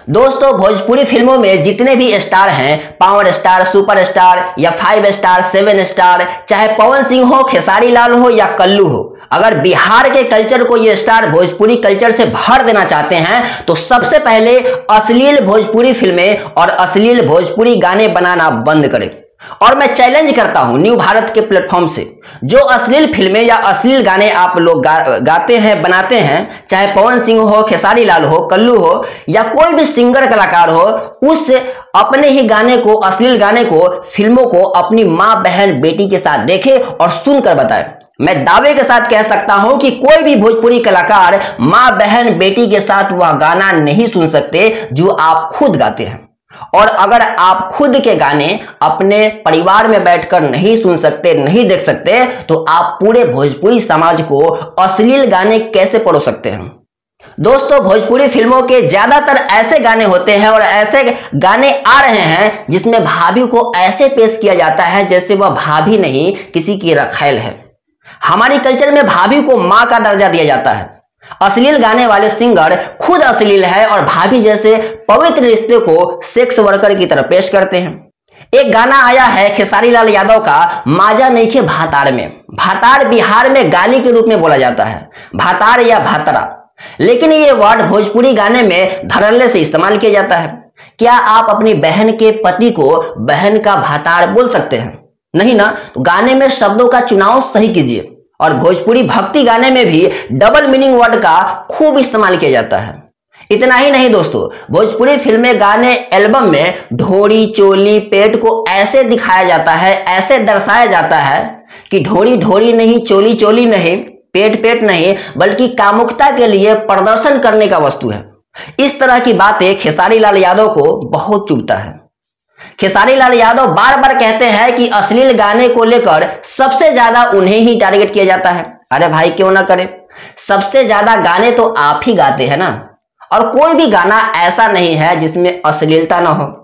दोस्तों, भोजपुरी फिल्मों में जितने भी स्टार हैं, पावर स्टार, सुपर स्टार या 5 स्टार, 7 स्टार, चाहे पवन सिंह हो, खेसारी लाल हो या कल्लू हो, अगर बिहार के कल्चर को ये स्टार भोजपुरी कल्चर से भर देना चाहते हैं तो सबसे पहले अश्लील भोजपुरी फिल्में और अश्लील भोजपुरी गाने बनाना बंद करें। और मैं चैलेंज करता हूं न्यू भारत के प्लेटफॉर्म से, जो अश्लील फिल्में या अश्लील गाने आप लोग गाते हैं, बनाते हैं, चाहे पवन सिंह हो, खेसारी लाल हो, कल्लू हो या कोई भी सिंगर कलाकार हो, उस अपने ही गाने को, अश्लील गाने को, फिल्मों को अपनी माँ, बहन, बेटी के साथ देखे और सुनकर बताए। मैं दावे के साथ कह सकता हूं कि कोई भी भोजपुरी कलाकार माँ, बहन, बेटी के साथ वह गाना नहीं सुन सकते जो आप खुद गाते हैं। और अगर आप खुद के गाने अपने परिवार में बैठकर नहीं सुन सकते, नहीं देख सकते, तो आप पूरे भोजपुरी समाज को अश्लील गाने कैसे परोस सकते हैं। दोस्तों, भोजपुरी फिल्मों के ज्यादातर ऐसे गाने होते हैं और ऐसे गाने आ रहे हैं जिसमें भाभी को ऐसे पेश किया जाता है जैसे वह भाभी नहीं, किसी की रखैल है। हमारी कल्चर में भाभी को मां का दर्जा दिया जाता है। अश्लील गाने वाले सिंगर खुद अश्लील है और भाभी जैसे पवित्र रिश्ते को सेक्स वर्कर की तरह पेश करते हैं। एक गाना आया है खेसारी लाल यादव का, माजा नइखे भातार में। भातार बिहार में गाली के रूप में बोला जाता है, भातार या भातरा, लेकिन ये वर्ड भोजपुरी गाने में धड़ल्ले से इस्तेमाल किया जाता है। क्या आप अपनी बहन के पति को बहन का भातार बोल सकते हैं? नहीं ना। तो गाने में शब्दों का चुनाव सही कीजिए। और भोजपुरी भक्ति गाने में भी डबल मीनिंग वर्ड का खूब इस्तेमाल किया जाता है। इतना ही नहीं दोस्तों, भोजपुरी फिल्में, गाने, एल्बम में ढोरी, चोली, पेट को ऐसे दिखाया जाता है, ऐसे दर्शाया जाता है कि ढोरी ढोरी नहीं, चोली चोली नहीं, पेट पेट नहीं, बल्कि कामुकता के लिए प्रदर्शन करने का वस्तु है। इस तरह की बातें खेसारी लाल यादव को बहुत चुभता है। खेसारी लाल यादव बार बार कहते हैं कि अश्लील गाने को लेकर सबसे ज्यादा उन्हें ही टारगेट किया जाता है। अरे भाई, क्यों ना करे, सबसे ज्यादा गाने तो आप ही गाते हैं ना। और कोई भी गाना ऐसा नहीं है जिसमें अश्लीलता ना हो।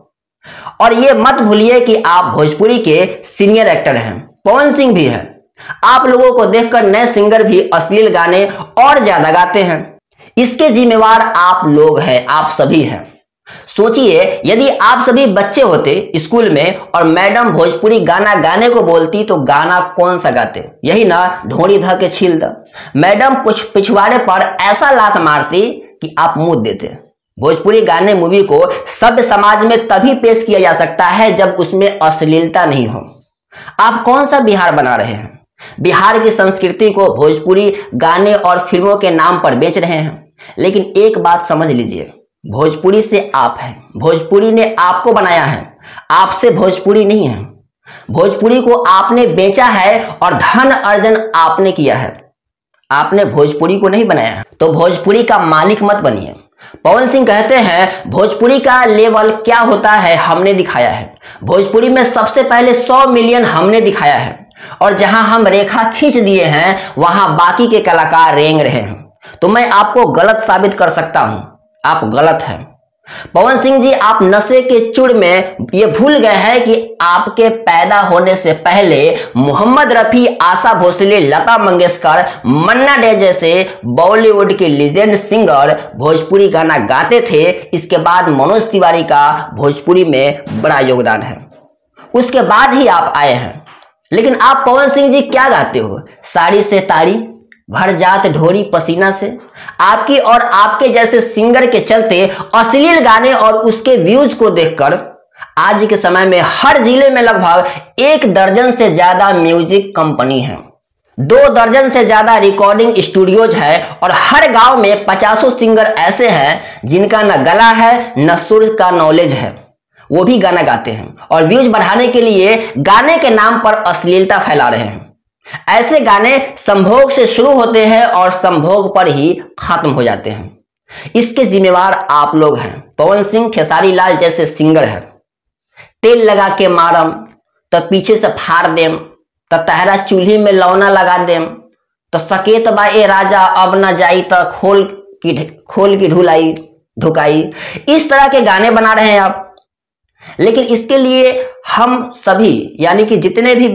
और ये मत भूलिए कि आप भोजपुरी के सीनियर एक्टर हैं, पवन सिंह भी है। आप लोगों को देखकर नए सिंगर भी अश्लील गाने और ज्यादा गाते हैं। इसके जिम्मेवार आप लोग हैं, आप सभी हैं। सोचिए, यदि आप सभी बच्चे होते स्कूल में और मैडम भोजपुरी गाना गाने को बोलती तो गाना कौन सा गाते? यही ना, ढोड़ी ध के छील द। मैडम पिछवाड़े पर ऐसा लात मारती कि आप मुंह देते। भोजपुरी गाने मूवी को सभ्य समाज में तभी पेश किया जा सकता है जब उसमें अश्लीलता नहीं हो। आप कौन सा बिहार बना रहे हैं? बिहार की संस्कृति को भोजपुरी गाने और फिल्मों के नाम पर बेच रहे हैं। लेकिन एक बात समझ लीजिए, भोजपुरी से आप हैं, भोजपुरी ने आपको बनाया है, आपसे भोजपुरी नहीं है। भोजपुरी को आपने बेचा है और धन अर्जन आपने किया है, आपने भोजपुरी को नहीं बनाया है। तो भोजपुरी का मालिक मत बनिए। पवन सिंह कहते हैं भोजपुरी का लेवल क्या होता है हमने दिखाया है। भोजपुरी में सबसे पहले 100 मिलियन हमने दिखाया है और जहां हम रेखा खींच दिए हैं वहां बाकी के कलाकार रेंग रहे हैं। तो मैं आपको गलत साबित कर सकता हूं, आप गलत हैं। पवन सिंह जी, आप नशे के चुड़ में ये भूल गए हैं कि आपके पैदा होने से पहले मोहम्मद रफी, आशा भोसले, लता मंगेशकर, मन्ना डे जैसे बॉलीवुड के लीजेंड सिंगर भोजपुरी गाना गाते थे। इसके बाद मनोज तिवारी का भोजपुरी में बड़ा योगदान है, उसके बाद ही आप आए हैं। लेकिन आप पवन सिंह जी क्या गाते हो? साड़ी से ताड़ी, भर जात ढोरी पसीना से। आपकी और आपके जैसे सिंगर के चलते अश्लील गाने और उसके व्यूज को देखकर आज के समय में हर जिले में लगभग 1 दर्जन से ज्यादा म्यूजिक कंपनी है, 2 दर्जन से ज्यादा रिकॉर्डिंग स्टूडियोज है और हर गांव में 50 सिंगर ऐसे हैं जिनका न गला है न सुर का नॉलेज है, वो भी गाना गाते हैं और व्यूज बढ़ाने के लिए गाने के नाम पर अश्लीलता फैला रहे हैं। ऐसे गाने संभोग से शुरू होते हैं और संभोग पर ही खत्म हो जाते हैं। इसके जिम्मेवार आप लोग हैं। पवन सिंह, खेसारी लाल जैसे सिंगर हैं। तेल लगा के मारम तो पीछे से फाड़ देम, तो तहरा चूल्ही में लौना लगा देम, तो सकेत बा ए राजा अब न जाई तो खोल की ढुलाई ढुकाई। इस तरह के गाने बना रहे हैं आप। लेकिन इसके लिए हम सभी, यानी कि जितने भी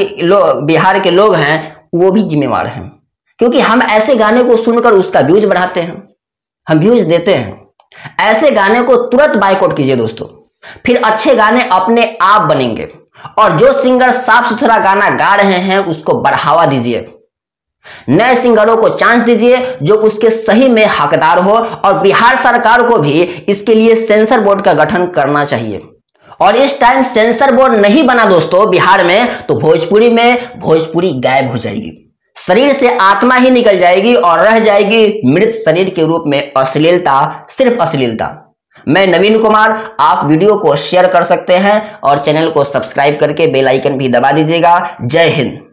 बिहार के लोग हैं, वो भी जिम्मेवार हैं, क्योंकि हम ऐसे गाने को सुनकर उसका व्यूज बढ़ाते हैं, हम व्यूज देते हैं। ऐसे गाने को तुरंत बायकॉट कीजिए दोस्तों, फिर अच्छे गाने अपने आप बनेंगे। और जो सिंगर साफ सुथरा गाना गा रहे हैं उसको बढ़ावा दीजिए, नए सिंगरों को चांस दीजिए जो उसके सही में हकदार हो। और बिहार सरकार को भी इसके लिए सेंसर बोर्ड का गठन करना चाहिए। और इस टाइम सेंसर बोर्ड नहीं बना दोस्तों बिहार में, तो भोजपुरी में भोजपुरी गायब हो जाएगी, शरीर से आत्मा ही निकल जाएगी और रह जाएगी मृत शरीर के रूप में अश्लीलता, सिर्फ अश्लीलता। मैं नवीन कुमार, आप वीडियो को शेयर कर सकते हैं और चैनल को सब्सक्राइब करके बेल आइकन भी दबा दीजिएगा। जय हिंद।